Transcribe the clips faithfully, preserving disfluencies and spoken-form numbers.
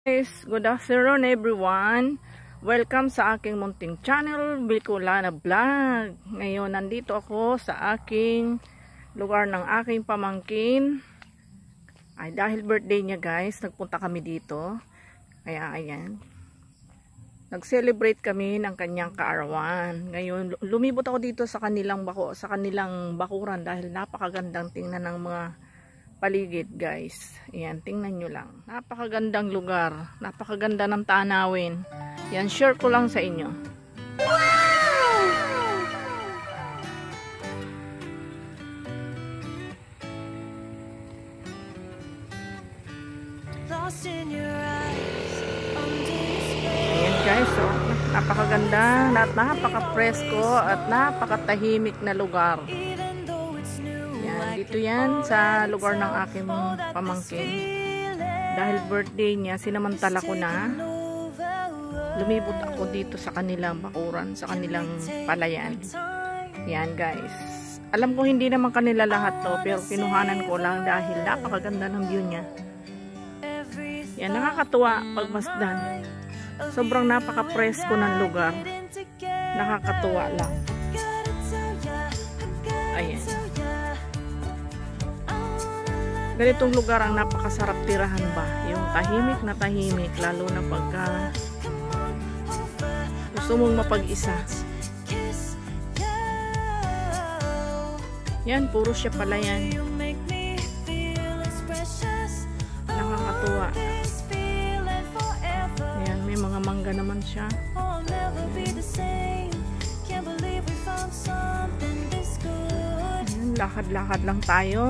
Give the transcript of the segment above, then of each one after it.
Guys, good afternoon everyone. Welcome sa aking munting channel, Bicolana Vlog. Ngayon nandito ako sa aking lugar ng aking pamangkin. Ay dahil birthday niya guys, nagpunta kami dito. Kaya ayan. Nag-celebrate kami ng kanyang kaarawan. Ngayon lumibot ako dito sa kanilang bako, sa kanilang bakuran dahil napakagandang tingnan ng mga paligid guys. Ayan, tingnan nyo lang. Napakagandang lugar. Napakaganda ng tanawin. Yan, share ko lang sa inyo. Wow! Ayan guys, so, napakaganda, napaka-presko at napakatahimik na lugar. Dito yan sa lugar ng aking pamangkin. Dahil birthday niya, sinamantala ko na. Lumibot ako dito sa kanilang bakuran, sa kanilang palayan. Yan guys. Alam ko hindi naman kanila lahat to, pero kinuhanan ko lang dahil napakaganda ng view niya. Yan, nakakatuwa pagmasdan. Sobrang napaka-presko ng lugar. Nakakatuwa lang. Ayan. Ganitong lugar ang napakasarap tirahan ba? Yung tahimik na tahimik, lalo na pagka gusto mong mapag-isa. Yan, puro siya pala yan. Nakakatuwa. Yan, may mga mangga naman siya. Lakad-lakad lang tayo.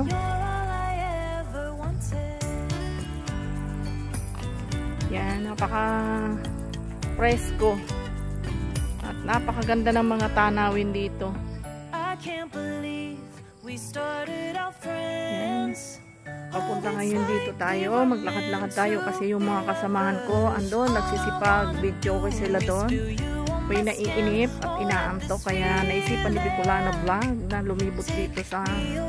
Yan, napaka presko at napakaganda ng mga tanawin dito. Yan. Papunta ngayon dito tayo, maglakad-lakad tayo kasi yung mga kasamahan ko andon, nagsisipag, video ko sila doon. May naiinip at inaantok, kaya naisipan ni Bicolana Vlog na lumibot dito sa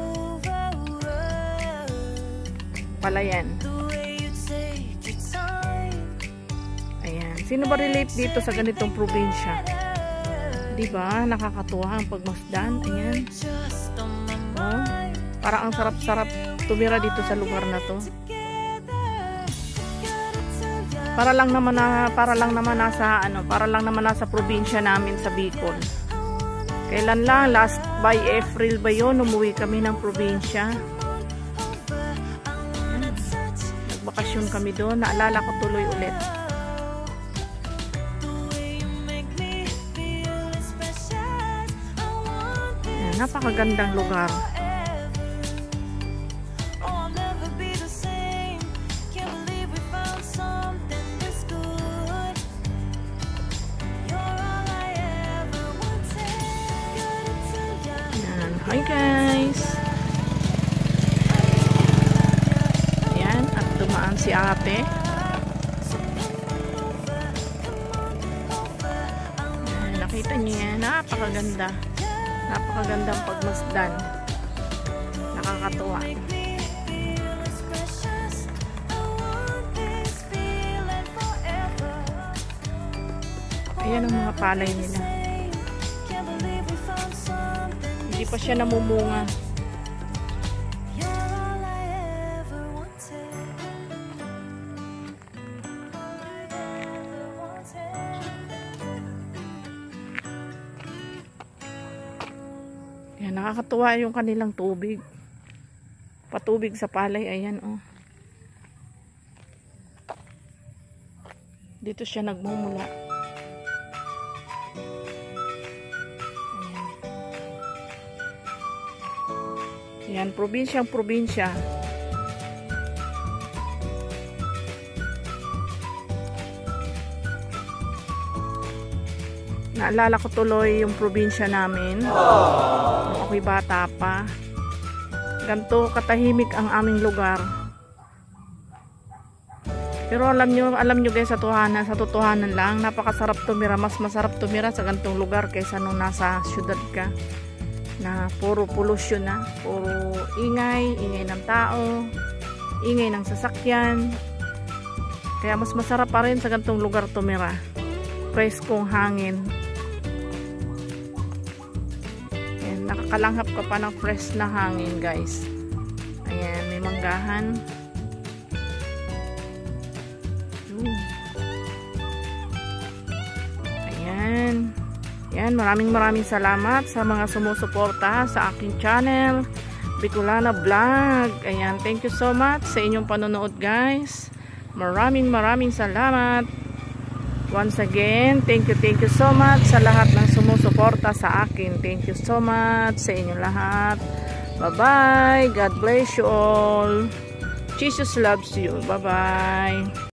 palayan. Sino ba relate dito sa ganitong probinsya? Diba? Nakakatuwa ang pagmasdan. Ayan. Oh, parang ang sarap-sarap tumira dito sa lugar na to. Para lang naman na, para lang naman nasa ano, para lang naman nasa probinsya namin sa Bicol. Kailan lang? Last by April ba yun? Umuwi kami ng probinsya. Ayan. Nagbakasyon kami doon. Naalala ko tuloy ulit. Napakagandang lugar. Yan. Hi guys. Yan, at dumaan si ate. Yan, nakita niyo yan, napakaganda. Napakagandang pagmasdan. Nakakatuwa. Ayan ang mga palay nila. Hindi pa siya namumunga. Yan, nakakatuwa yung kanilang tubig. Patubig sa palay, ayan oh. Dito siya nagmumula. Ayan. Yan, probinsyang probinsya. Naalala ko tuloy yung probinsya namin. Nung ako'y bata pa. Ganto katahimik ang aming lugar. Pero alam nyo, alam nyo guys, sa tuhanan, sa totohanan lang, napakasarap tumira. Mas masarap tumira sa gantong lugar kaysa nung nasa syudad ka. Na puro pollution na. Puro ingay, ingay ng tao, ingay ng sasakyan. Kaya mas masarap pa rin sa ganitong lugar tumira. Preskong hangin. Ayan, nakakalanghap ka pa ng fresh na hangin, guys. Ayan, may manggahan. Ayan. Ayan, maraming maraming salamat sa mga sumusuporta sa aking channel, Bicolana Vlog. Ayan, thank you so much sa inyong panonood, guys. Maraming maraming salamat. Once again, thank you, thank you so much sa lahat ng sumusuporta sa akin. Thank you so much sa inyong lahat. Bye-bye. God bless you all. Jesus loves you. Bye-bye.